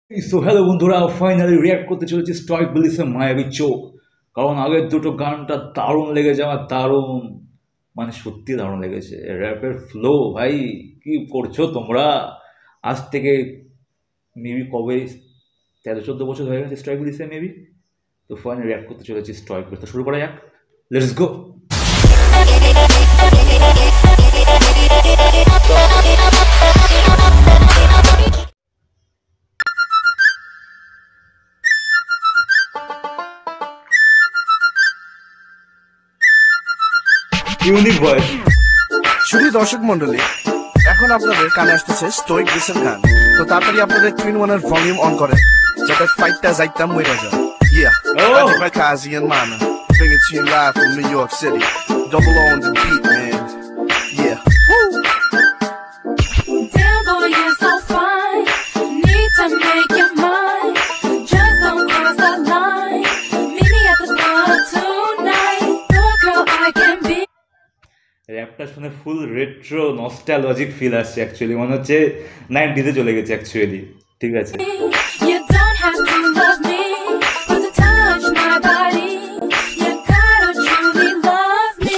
So hello বন্ধুরা, finally react করতে চলেছি স্ট্রাইক বিলিসের মায়াবী চোখ। কারণ আগের দুটো গানটা দারুণ লেগেছে আমার, দারুণ, মানে সত্যি দারুণ লেগেছে। র্যাপের ফ্লো ভাই, কি করছো তোমরা? আজ থেকে মেবি কবে 13-14 বছর হয়ে গেছে স্ট্রাইক বিলিসে মেবি। তো ফাইনালি রিয়াক্ট করতে চলেছি স্ট্রাইক বিলিস। শুরু করা যাক, লেটস গো। Unique voice. শুধু দর্শক মন্ডলী, এখন আপনাদের কানে আসতেছে স্টোইক বিসের গান। তো তাড়াতাড়ি আপনাদের টুইন ওয়ানের ভলিউম অন করেন, যাতে ফাইটটা যাইতাম মইরা যায়। Yeah, I did my Kazi and Mana, bring it to you live from New York City. Double on the beat, man. Yeah. Woo! Damn boy, you're so fine. Need to make your mind. Just don't cross the line. Meet me at the club tonight. Your girl, I can be. র্যাপটা শুনে full retro nostalgic feel আসছে actually, মনে হচ্ছে 90s চলে গেছে actually. ঠিক আছে, You don't have to love me, but to touch my body, you gotta truly love me.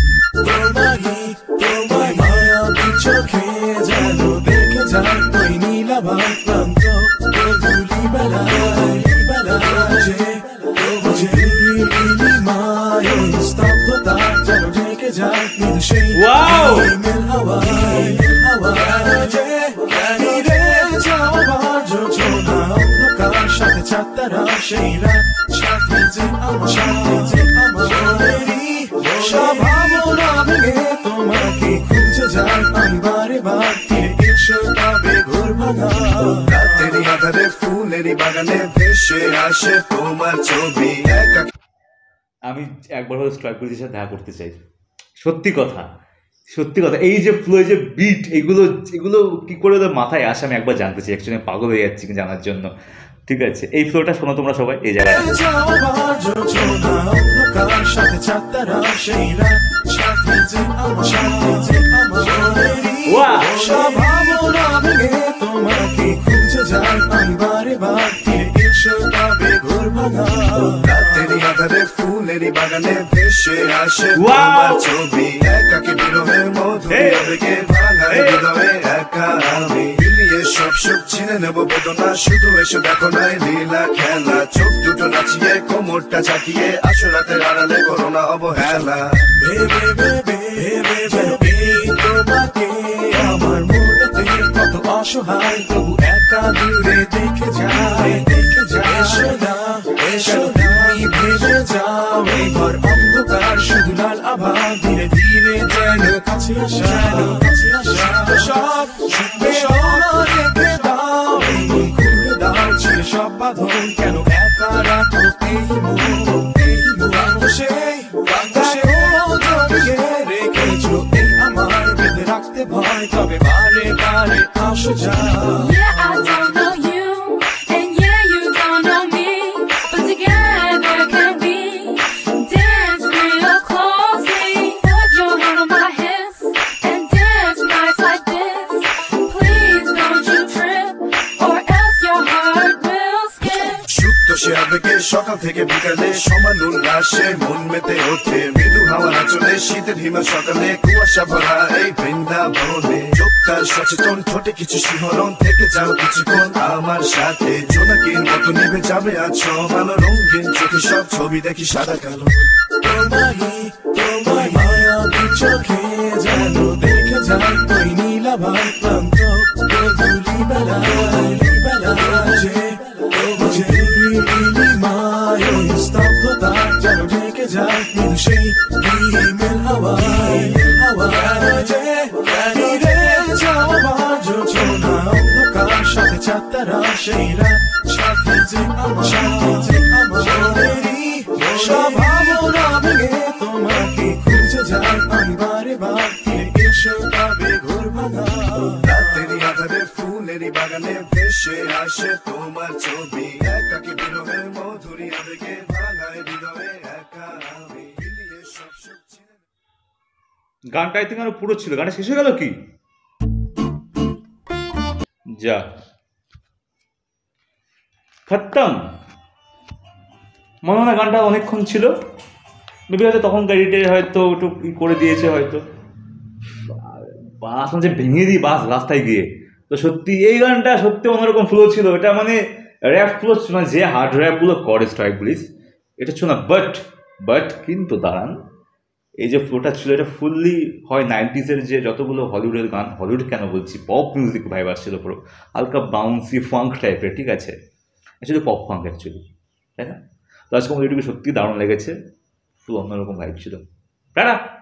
তোমায় মায়াবী চোখে যেন দেখে যায় ওই নীলাভাই প্রান্ত ধূলিবেলায় বুঝে নীলিমায় ওই স্তব্ধতা যেন ঢেকে যায় মৃদু সেই Wow! মেল হাওয়ায় রে যাওয়ার যোজনা অন্ধকার সাথে চাঁদতারা সেই রাত সাথে যে আমার সব ভাবনা ভেঙে তোমাকে খুঁজে যায় আমি বারে বার ফিরে এসো তবে ঘোর ভাঙা রাতেরই আধারে ফুলেরই বাগানে ভেসে আসে তোমার ছবি একা। আমি একবার হলো স্ট্রাইক পুলিশের সাথে দেখা করতে চাই। সত্যি কথা, সত্যি কথা, এই যে ফ্লো, এই যে বিট, এগুলো এগুলো কি করে ওদের মাথায় আসে আমি একবার জানতে চাই অ্যাকচুয়ালি, পাগল হয়ে যাচ্ছি জানার জন্য। ঠিক আছে, এই ফ্লোটা শোনো তোমরা সবাই এই জায়গায়। যাওয়ার যোজনা অন্ধকার সাথে চাঁদতারা সেই রাত সাথে যে আমার Wow! সব ভাবনা ভেঙে তোমাকে খুঁজে যায় আমি বারে বার ফিরে এসো তবে ঘোর ভাঙা রাতেরই আধারে ফুলেরই বাগানে ভেসে আসে Wow! তোমার ছবি একাকে বিরহে মধুর Hey! আবেগে ভাঙা Hey! হৃদয়ে একা আমি মিলিয়ে সব সুখ ছিনে নেবো বেদনা শুধু এসো দেখো নাই লীলা খেলা চোখ দুটো নাচিয়ে কোমরটা চাকিয়ে আসো রাতের আড়ালে করো না অবহেলা ভেবে ভেবে ভেবে ভেবে তোমাকে আমার মনেতে কত অসহায় তবু একা দূরে দেখে যায় এসো না ভেবে যাও এই ঘর অন্ধকার শুধু লাল আভা ধীরে ধীরে যেন কাছে আসা সব রেখে দাও এই মন খুলে দাও ছিল সব বাঁধন কেন একা রাখো এই মন সেই জড়িয়ে রেখেছো এই আমার বেঁধে রাখতে ভয় তবে বারে বারে আসো যা Yeah, I don't know you, and yeah, you don't know me, but together can we dance real closely? Put your hand on my hips and dance nice like this. Please don't you trip, or else your heart will skip. সুপ্ত সে আবেগে সকাল থেকে বিকালে সমান উল্লাসে মন মেতে ওঠে মৃদু হাওয়া চলে শীতের হিমেল সকালে কুয়াশা ভরা এই বৃন্দাবনে চোখটা সচেতন ঠোঁটে কিছু শিহরণ থেকে যাও কিছুক্ষণ আমার সাথে জোনাকির মতো নিভে যাবে আছো ভালো রঙিন চোখে সব ছবি দেখি সাদা কালো তোমায় মায়াবী চোখে যেন দেখে যায় ওই নীলাভাই প্রান্ত ধূলিবেলায় বুঝে নীলিমায় ওই স্তব্ধতা যেন ঢেকে যায় মৃদু সেই মেল হাওয়ায় রে যাওয়ার যোজনা অন্ধকার সাথে চাঁদতারা সেই রাত সাথে যে আমার সব ভাবনা ভেঙে তোমাকে খুঁজে যায় আমি বারে বার ফিরে এসো তবে ঘোর ভাঙা রাতেরই আধারে ফুলেরই বাগানে ভেসে আসে তোমার ছবি একাকি বিরহে মধুরী আবেগে ভাঙায় হৃদয়ে একা আমি মিলিয়ে সব সুখ ছিনে গানটা আই থিঙ্ক আরো পুরো ছিল, গানটা শেষ হয়ে গেল কি? যা খতম। মনে হয় না গানটা অনেকক্ষণ ছিল, মেবি হয়তো তখন গাড়িতে হয়তো একটু করে দিয়েছে হয়তো, বাস হচ্ছে ভেঙে দিই বাস রাস্তায় গিয়ে। তো সত্যি এই গানটা সত্যি অন্যরকম ফ্লো ছিল, এটা মানে র্যাপ ফ্লো, মানে যে হার্ড র্যাপগুলো করে স্ট্রাইক পুলিশ এটা ছিল না। বাট কিন্তু দাঁড়ান, এই যে ফ্লোটা ছিল এটা ফুললি হয় 90s যে যতগুলো হলিউডের গান, হলিউড কেন বলছি, পপ মিউজিক ভাইব আসছিল পুরো, হালকা বাউন্সি ফাঙ্ক টাইপের, ঠিক আছে, অ্যাকচুয়ালি পপ ফাঙ্ক অ্যাকচুয়ালি, তাই না? তো আজকে আমার ইউটিউবে সত্যি দারুণ লেগেছে, ফুল অন্যরকম ভাইব ছিল। তাই না?